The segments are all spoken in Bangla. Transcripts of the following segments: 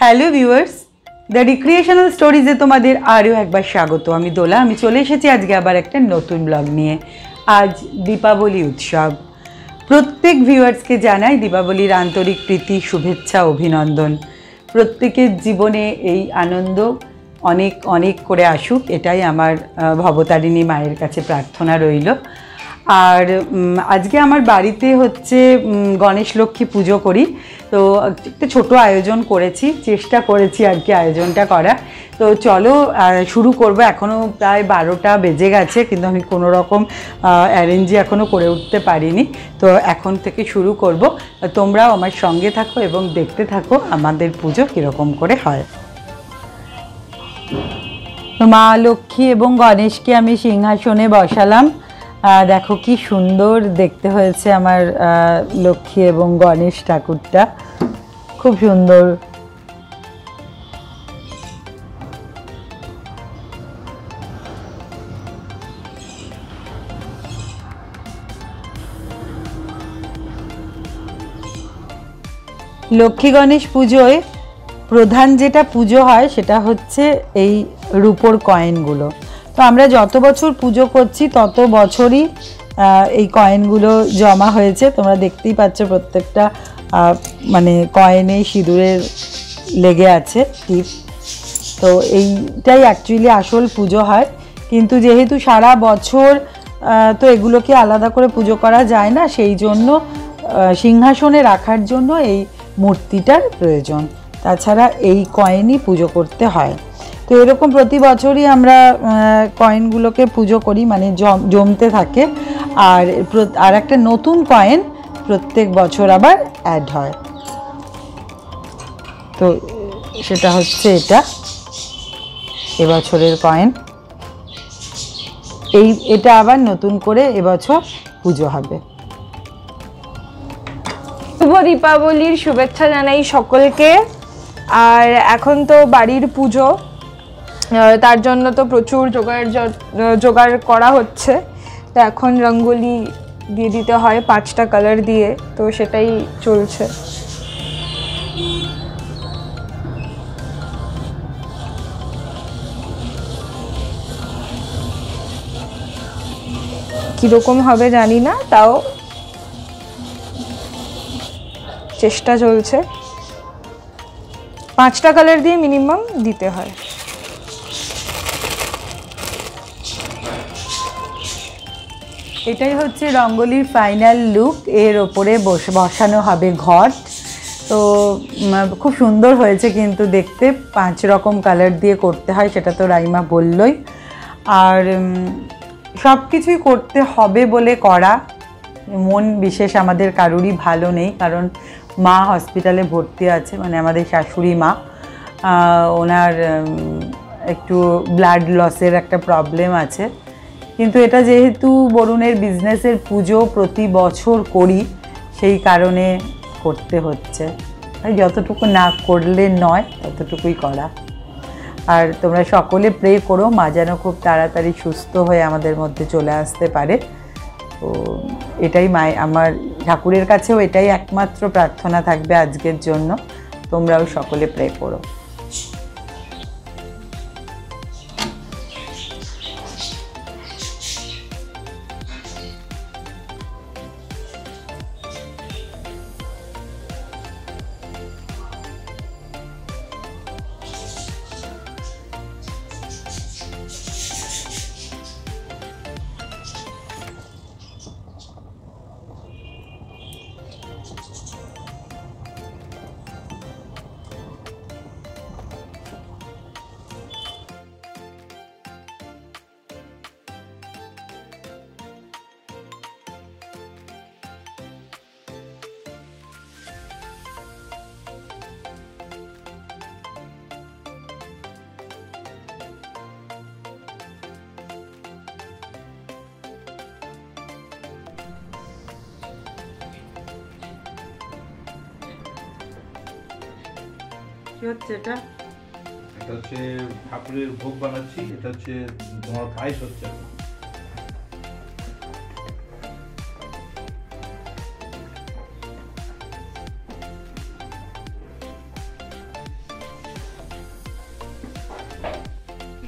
হ্যালো ভিউয়ার্স, দ্য রিক্রিয়েশনাল স্টোরিজে তোমাদের আরও একবার স্বাগত। আমি দোলা। আমি চলে এসেছি আজকে আবার একটা নতুন ব্লগ নিয়ে। আজ দীপাবলি উৎসব। প্রত্যেক ভিউয়ার্সকে জানাই দীপাবলির আন্তরিক প্রীতি, শুভেচ্ছা, অভিনন্দন। প্রত্যেকের জীবনে এই আনন্দ অনেক অনেক করে আসুক, এটাই আমার ভবতারিণী মায়ের কাছে প্রার্থনা রইল। আর আজকে আমার বাড়িতে হচ্ছে গণেশ লক্ষ্মী পুজো করি, তো একটা ছোটো আয়োজন করেছি, চেষ্টা করেছি আর কি আয়োজনটা করা। তো চলো শুরু করব। এখনও প্রায় 12টা বেজে গেছে, কিন্তু আমি কোনো রকম অ্যারেঞ্জই এখনও করে উঠতে পারিনি। তো এখন থেকে শুরু করব। তোমরাও আমার সঙ্গে থাকো এবং দেখতে থাকো আমাদের পুজো কীরকম করে হয়। মা লক্ষ্মী এবং গণেশকে আমি সিংহাসনে বসালাম। দেখো কি সুন্দর দেখতে হয়েছে আমার লক্ষ্মী এবং গণেশ ঠাকুরটা, খুব সুন্দর। লক্ষ্মী গণেশ পুজোয় প্রধান যেটা পুজো হয় সেটা হচ্ছে এই রূপোর কয়েনগুলো। তো আমরা যত বছর পুজো করছি তত বছরই এই কয়েনগুলো জমা হয়েছে। তোমরা দেখতেই পাচ্ছ প্রত্যেকটা মানে কয়েনে সিঁদুরের লেগে আছে টিপ। তো এইটাই অ্যাকচুয়ালি আসল পুজো হয়, কিন্তু যেহেতু সারা বছর তো এগুলোকে আলাদা করে পুজো করা যায় না, সেই জন্য সিংহাসনে রাখার জন্য এই মূর্তিটার প্রয়োজন। তাছাড়া এই কয়েনই পুজো করতে হয়। তো এরকম প্রতি বছরই আমরা কয়েনগুলোকে পুজো করি, মানে জমতে থাকে। আর একটা নতুন কয়েন প্রত্যেক বছর আবার অ্যাড হয়। তো সেটা হচ্ছে এটা এবছরের কয়েন। এটা আবার নতুন করে এবছর পুজো হবে। শুভ দীপাবলির শুভেচ্ছা জানাই সকলকে। আর এখন তো বাড়ির পুজো, তার জন্য তো প্রচুর জোগাড় করা হচ্ছে। তো এখন রঙ্গোলি দিয়ে দিতে হয় 5টা কালার দিয়ে, তো সেটাই চলছে। কীরকম হবে জানি না, তাও চেষ্টা চলছে। 5টা কালার দিয়ে মিনিমাম দিতে হয়। এটাই হচ্ছে রঙ্গোলির ফাইনাল লুক। এর ওপরে বসানো হবে ঘট। তো খুব সুন্দর হয়েছে কিন্তু দেখতে। 5 রকম কালার দিয়ে করতে হয়, সেটা তো রাইমা বললই। আর সব কিছুই করতে হবে বলে করা, মন বিশেষ আমাদের কারুরই ভালো নেই, কারণ মা হসপিটালে ভর্তি আছে, মানে আমাদের শাশুড়ি মা। ওনার একটু ব্লাড লসের একটা প্রবলেম আছে। কিন্তু এটা যেহেতু বরুণের বিজনেসের পুজো প্রতি বছর করি, সেই কারণে করতে হচ্ছে। যতটুকু না করলে নয় ততটুকুই করা। আর তোমরা সকলে প্রে করো মা যেন খুব তাড়াতাড়ি সুস্থ হয়ে আমাদের মধ্যে চলে আসতে পারে। তো এটাই আমার ঠাকুরের কাছেও এটাই একমাত্র প্রার্থনা থাকবে আজকের জন্য। তোমরাও সকলে প্রে করো। এটা হচ্ছে ঠাকুরের ভোগ বানাচ্ছি। এটা হচ্ছে তোমার পায়েস হচ্ছে।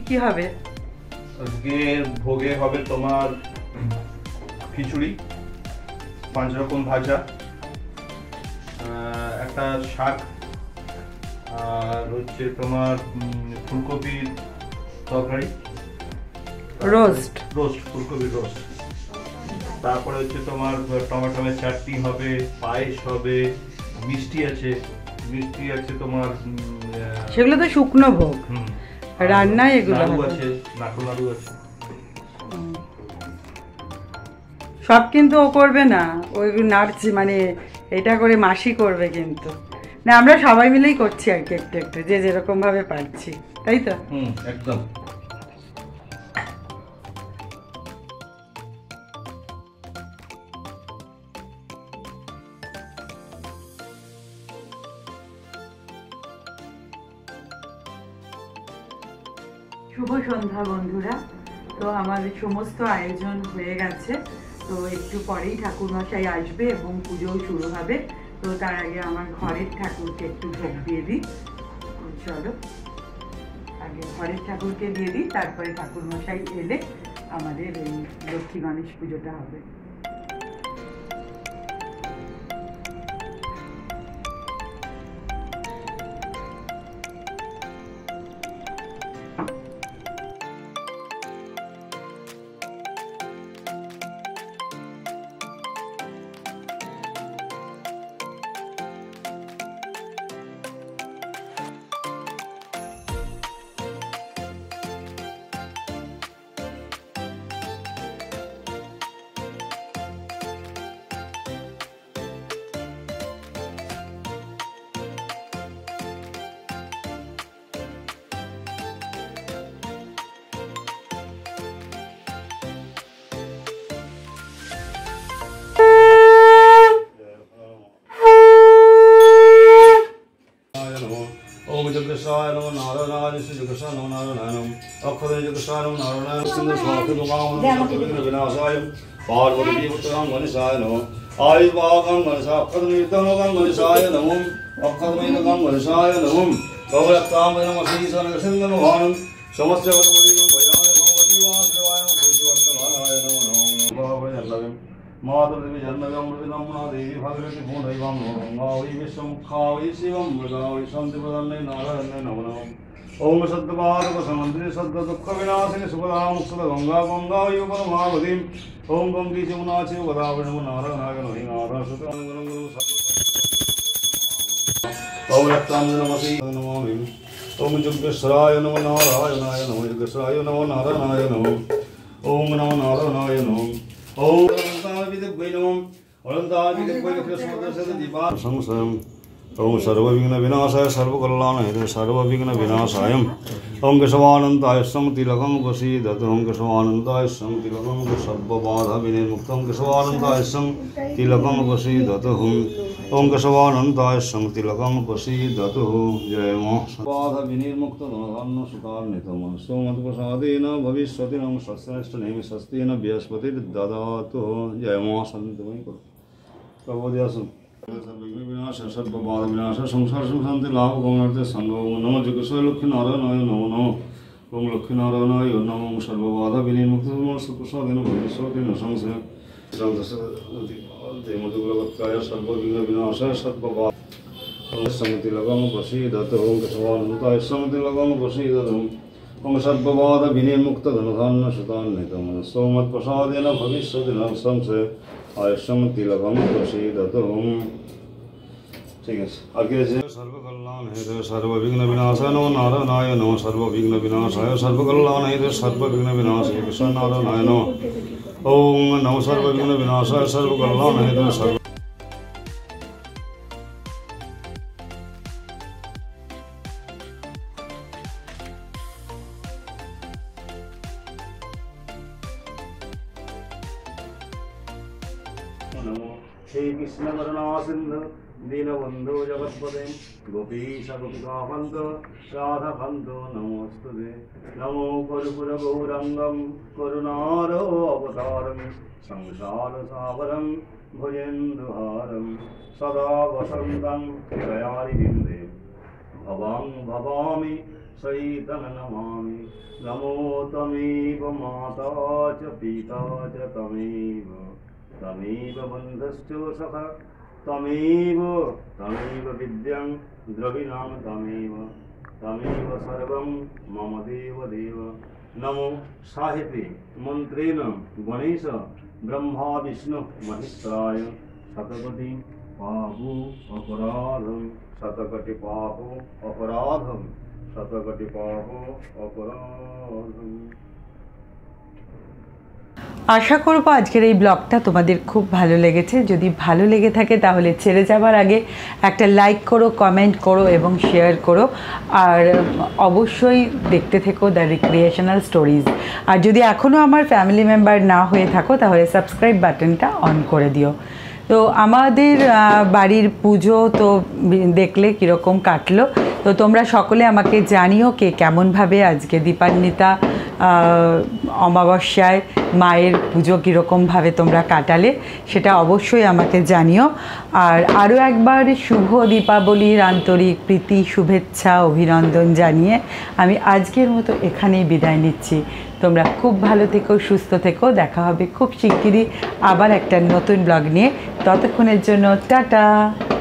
কি হবে? আজকে ভোগে হবে তোমার খিচুড়ি, 5 রকম ভাজা, একটা শাক, আর হচ্ছে তোমার ফুলকপির তরকারি, রোস্ট। ফুলকপির রোস্ট। তারপরে হচ্ছে তোমার টমেটোমের চাটনি হবে, পায়েস হবে, মিষ্টি আছে তোমার সেগুলো তো শুকনো ভোগ, রান্নায় এগুলো নাড়ু হবে। আছে, নাড়ু আছে। সব কিন্তু ও করবে না, ওই নাড়ছি মানে এটা করে মাসি করবে, কিন্তু না আমরা সবাই মিলেই করছি আর কি, একটু একটু যে যেরকম ভাবে পারছি, তাই তো? একদম। শুভ সন্ধ্যা বন্ধুরা। তো আমাদের সমস্ত আয়োজন হয়ে গেছে, তো একটু পরেই ঠাকুরমশাই আসবে এবং পুজোও শুরু হবে। তো তার আগে আমার ঘরের ঠাকুরকে একটু ভোগ দিয়ে দিই। চলো আগে ঘরের ঠাকুরকে দিয়ে দিই, তারপরে ঠাকুরমশাই এলে আমাদের এই লক্ষ্মী গণেশ পুজোটা হবে। ओम जगदीशाय नमो नारायणाय श्री जगदीशाय नमो नारायणम अक्षरे जगदीशाय नमो नारायणाय सिंह स्वाति दुगाम विघ्न विनाशाय पार्वती पुत्रं गणेशाय नमो आयुर्भागं गणेशा अक्षरमीतं गणेशाय नमो अक्षरमीतं गणेशाय नमो भगवत्तां नमः श्री सनकसिंह भवानं समस्त वरमणिं भयाय भगवती वासुदेवाय सूर्यवर्तमानाय नमो नमो माधुर्देवी जन्मव्यमृतनम्ना देवी भगवती भूदैवं गंगा वै विश्वमुखा वै शिवं मृगा वै शान्तिप्रदान्यै नारायण्यै नमो नमः। ओम सद्भारतसमन्त्रिणे सद्दुःखविनाशिनि सुखदामुक्तदा गंगा गंगा वै परमावतीं ओम गंगे जमुना चैव गोदावरी नमो नारायणाय नमः नारायणसुतं ओम रक्ताञ्जनमसि नमामि ओम जुगेश्वराय नमो नारायणाय नमो जुगेश्वराय नमो नारायणाय नमो ओम नमो नारायणाय नमो ओम ओम सर्वविघ्न विनाशाय सर्वकल्याणाय सर्वविघ्न विनाशाय ओम केशवानंताय तिलकं वसीदतु ओम केशवानंताय तिलकं सर्वबाधा विनिर्मुक्तं केशवानंताय तिलकं वसीदतु ओम केशवानंताय तिलकं वसीदतु जय मां बाधा विनिर्मुक्त धनधान्य सुतान्वितं सोमत्प्रसादेन भविष्यति नम सस्यनिष्ठनेमि स्वस्तेन बृहस्पतिर्ददातु जय मां शान्तिमयी करो प्रबोधयासु विनाश सर्वबाध विनाश संसार शांति लाभ गौणार्थ संगम नमो जगस्व लक्ष्मी नारायणाय नमो नमो ओम लक्ष्मी नारायणाय नमो ओम सर्वबाध विनिर्मुक्त सुप्रसादेन भविष्यति न संशय देवदेवलवत्काय सर्वविघ्न विनाशाय सर्वबाध संतिलकं वसीदतु ओम केशवानन्ताय संतिलकं वसीदतु ओम सर्वबाध विनिर्मुक्त धनधान्य सुतान्वितं सोमत्प्रसादेन भविष्यति न संशय आयुष्यं तिलकं वसीदतु। ठीक है, आगे से सर्वकल्याण हेतु सर्वविघ्न विनाशाय नमो नारायणाय नमो सर्वविघ्न विनाशाय सर्वकल्याण हेतु सर्वविघ्न विनाशाय कृष्ण नारायणाय नमो ओम नमो सर्वविघ्न विनाशाय सर्वकल्याण हेतु सर्व नमो हे कृष्ण करुणा सिंधु दीनबंधु जगत्पते गोपीश गोपिकापन्त राधाकान्त नमोस्तुते नमो कर्पूर गौरंगम करुणारो अवतारम संसार सावरम भुजेन्दुहारम सदा वसन्तं दयानिधिं भवां भवामि सहितं नमामि नमो तमेव माता च पिता च तमेव बन्धश्च सखा तमेव विद्यां द्रविणां तमेव सर्वं मम देव नमो साहिते मन्त्रेण गणेश ब्रह्मा विष्णु महेश्वराय शतकोटि पापो अपराधं আশা করব আজকের এই ব্লগটা তোমাদের খুব ভালো লেগেছে। যদি ভালো লেগে থাকে তাহলে ছেড়ে যাবার আগে একটা লাইক করো, কমেন্ট করো এবং শেয়ার করো। আর অবশ্যই দেখতে থেকো দ্য রিক্রিয়েশনাল স্টোরিজ। আর যদি এখনও আমার ফ্যামিলি মেম্বার না হয়ে থাকো তাহলে সাবস্ক্রাইব বাটনটা অন করে দিও। তো আমাদের বাড়ির পুজো তো দেখলে কীরকম কাটলো। তো তোমরা সকলে আমাকে জানিও কে কেমনভাবে আজকে দীপান্বিতা অমাবস্যায় মায়ের পুজো কীরকমভাবে তোমরা কাটালে, সেটা অবশ্যই আমাকে জানিও। আর আরও একবার শুভ দীপাবলির আন্তরিক প্রীতি, শুভেচ্ছা, অভিনন্দন জানিয়ে আমি আজকের মতো এখানেই বিদায় নিচ্ছি। তোমরা খুব ভালো থেকো, সুস্থ থেকো। দেখা হবে খুব শিগগিরই আবার একটা নতুন ব্লগ নিয়ে। ততক্ষণের জন্য টাটা।